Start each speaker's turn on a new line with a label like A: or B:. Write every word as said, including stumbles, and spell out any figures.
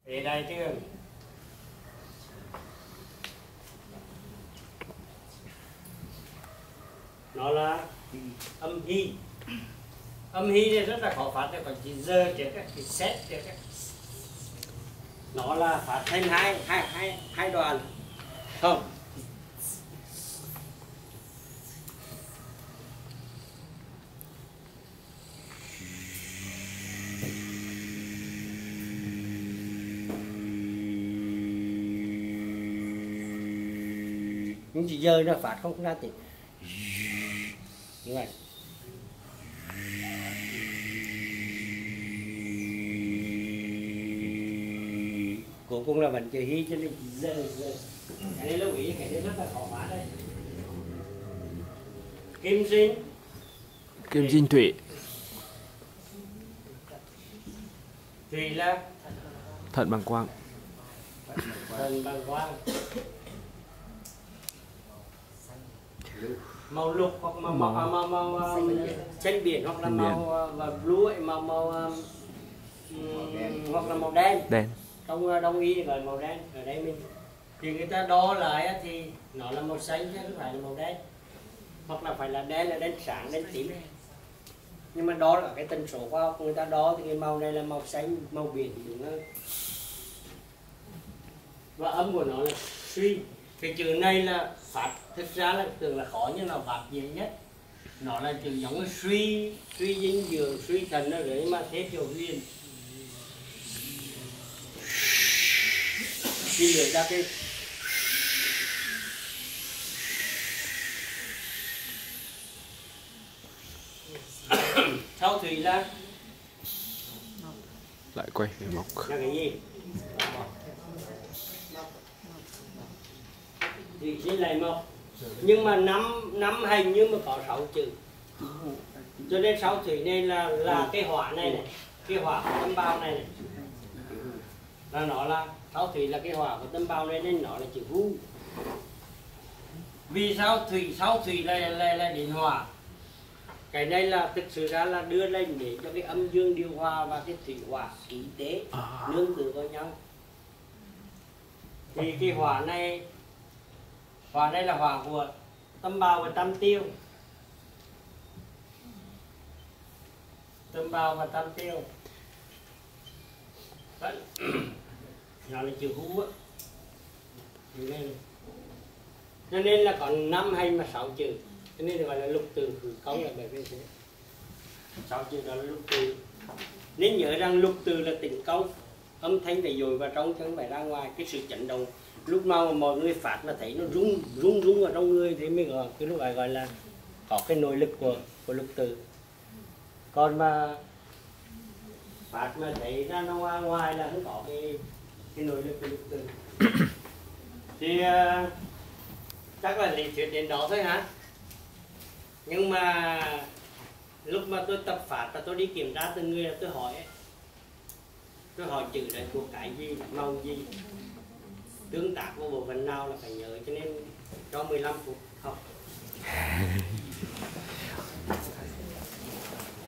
A: Về đây chứ. Nó là âm hy. Âm hy này rất là khó phát, còn chỉ giờ trước á, chỉ xét trước á. Nó là phát thành hai hai hai hai đoạn. Không. Nhưng chỉ giờ nó phát không ra tiếng như vậy. Cuối cùng là vẫn chơi hí cho nên chỉ giờ giờ cái này lưu ý, cái này rất là khó phá đây. Kim sinh
B: Kim sinh thủy.
A: thủy là
B: Thận bằng quang.
A: thần bằng quang. Màu lục hoặc màu màu màu, màu, màu xanh biển hoặc là màu và blue, màu màu um, hoặc là màu đen.
B: Đen.
A: Trong đông y gọi màu đen. Ở đây mình thì người ta đo lại thì nó là màu xanh chứ không phải là màu đen, hoặc là phải là đen, là đen sáng, đen tím. Nhưng mà đó là cái tần số khoa học người ta đo thì cái màu này là màu xanh, màu biển đúng hơn. Và âm của nó là suy. Cái chữ này là phát, thực ra là tưởng là khó nhưng là phát dễ nhất. Nó là chữ giống như suy, suy dinh dưỡng, suy thần nó đấy mà thế kiểu huyền. Đi lưỡi ra cái sau thủy là
B: Lại quay về mộc.
A: là cái gì? Thủy sinh lại mộc. Nhưng mà năm năm hành nhưng mà có sáu chữ. Cho nên sáu thủy này là là cái hỏa này này, cái hỏa của tâm bao này này. Là nó là sáu thủy là cái hỏa của tâm bao này nên nó là chữ vu. Vì sao thủy sáu thủy là là là điện hỏa? Cái này là thực sự ra là đưa lên để cho cái âm dương điều hòa và cái thủy hỏa khí tế nương tựa vào nhau. Thì cái hỏa này, hỏa đây là hỏa của tâm bào và tam tiêu. Tâm bào và tam tiêu. Đấy. Nó là chữ hú á. Cho nên là còn năm hành mà sáu chữ. Cho nên gọi là lục từ khử công là bởi vì thế. Sáu chữ đó là lục từ. Nên nhớ rằng lục từ là tĩnh công. Âm thanh phải dồi vào trong chứ không phải ra ngoài. Cái sự chấn động lúc nào mà mọi người phát mà thấy nó rung rung rung ở trong người thì mới gọi cái lúc ấy gọi là có cái nội lực của của lục từ. Còn mà phát mà thấy ra nó ngoài ngoài là không có cái cái nội lực của lục từ. Thì uh, chắc là lý thuyết đến đó thôi hả? Nhưng mà lúc mà tôi tập phát và tôi đi kiểm tra từng người là tôi hỏi ấy. Tôi hỏi chữ đấy của cái gì, màu gì, tương tác với bộ phận nào là phải nhớ, cho nên cho mười lăm phút học.